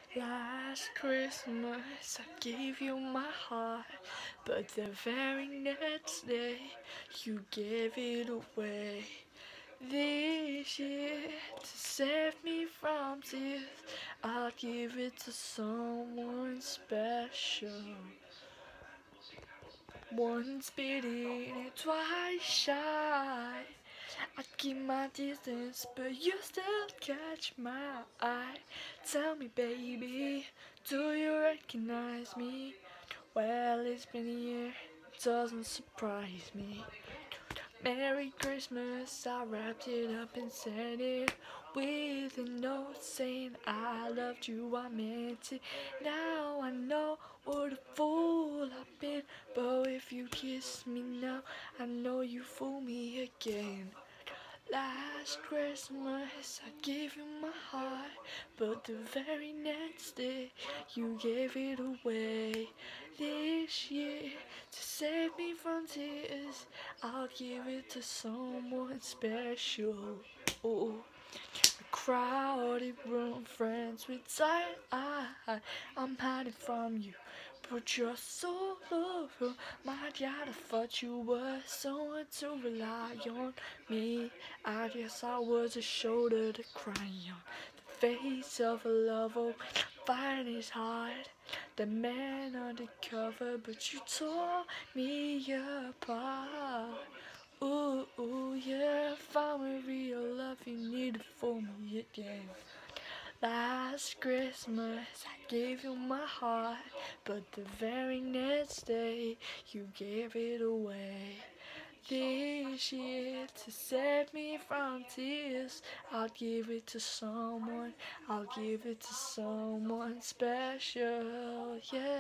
Last Christmas I gave you my heart, but the very next day you gave it away. This year, to save me from tears, I'll give it to someone special. Once bitten, twice shy. I keep my distance, but you still catch my eye. Tell me, baby, do you recognize me? Well, it's been a year, it doesn't surprise me. Merry Christmas, I wrapped it up and sent it with a note saying I loved you, I meant it. Now I know what a fool I've been, but if you kiss me now, I know you fool me again. Last Christmas I gave you my heart, but the very next day you gave it away. This year, to save me from tears, I'll give it to someone special. Oh, a crowded room, friends with tight eye. I'm hiding from you, but you're so loyal. My God, I thought you were someone to rely on me. I guess I was a shoulder to cry on. The face of a lover, find is hard. The man undercover, but you tore me apart. Ooh, ooh, yeah, found a real love, you need it for me again. Last Christmas I gave you my heart, but the very next day you gave it away. This year, to save me from tears, I'll give it to someone, I'll give it to someone special, yeah.